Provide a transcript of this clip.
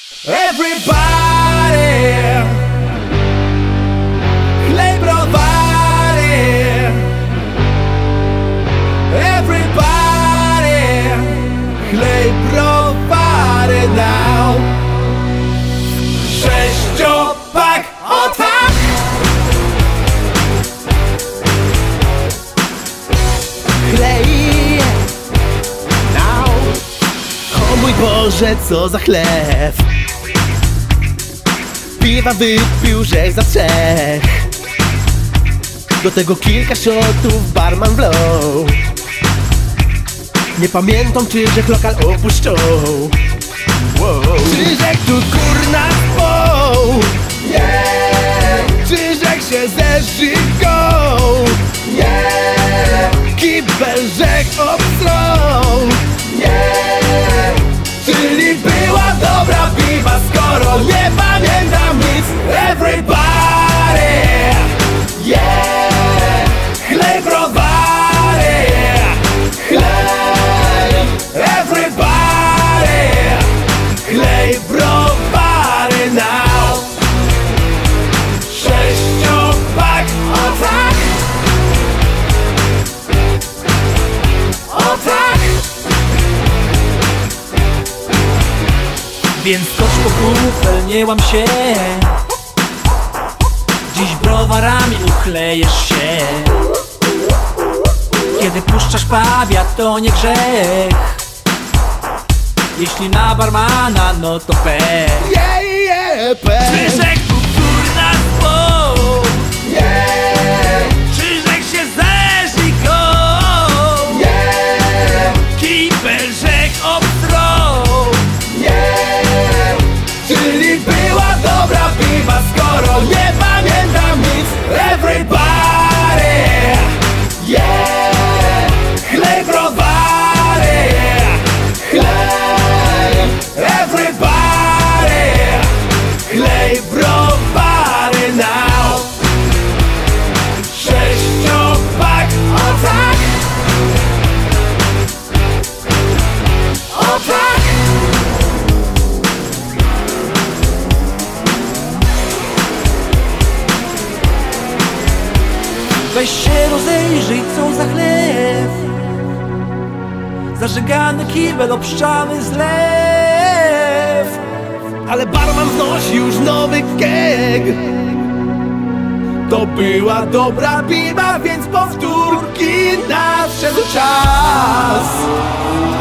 Everybody, chlej browary. Everybody, chlej browary now. Sześciopak, o tak! Chlej now. O mój Boże, co za chleb. Piwa wypił, że za trzech. Do tego kilka shotów barman wlał. Nie pamiętam, czy żech lokal opuszczą. Czy żech tu kurna spał? Nie. Czy żech się zeżygał? Nie. Kibel żech obstrał? Nie. Czyli była dobra piwa, skoro nie pamiętam nic. Everybody, yeah. Chlej browary, chlej. Everybody, chlej browary now. Sześciopak, o tak. O tak. Więc skocz po kufel, nie łam się. Dziś browarami uchlejesz się. Kiedy puszczasz pawia, to nie grzech. Jeśli na barmana, no to pech. Czyżek tu kurna spał? Czyżek się zeżygał? Kibel żek obstrał? Czyli była dobra piwa, skoro nie pamiętam nic. Everybody, yeah. Chlej browary, chlej. Everybody, chlej browary now. Sześciopak, o tak. O tak. Weź się rozejrzyj, co za chleb. Zażegany kibel, obszczany zlew. Ale barman wnosi już nowy keg. To była dobra piwa, więc powtórki nadszedł czas.